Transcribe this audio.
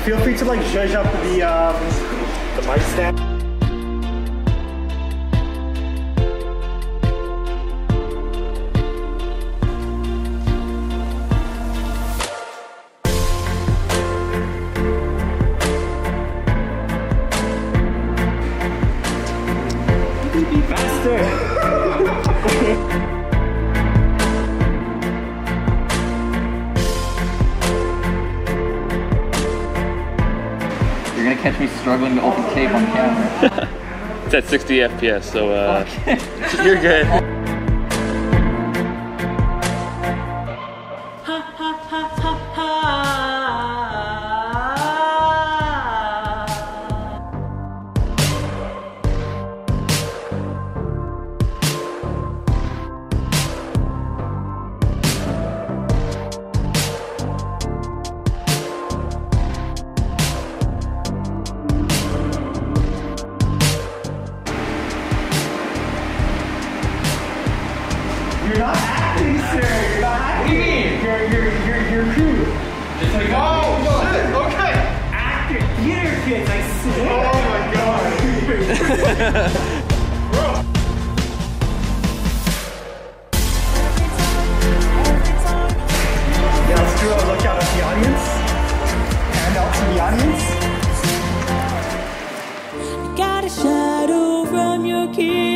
feel free to like zhuzh up the mic stand. Be faster. You're gonna catch me struggling to open tape on camera. It's at 60 FPS, so Okay. you're good. You're not acting, sir. You're not acting. You're crew. It's like, oh shit, okay. Actor, theater kids, I swear. Oh my god. Bro. Yeah, let's do a look out at the audience. Hand out to the audience. Got a shadow from your kiss.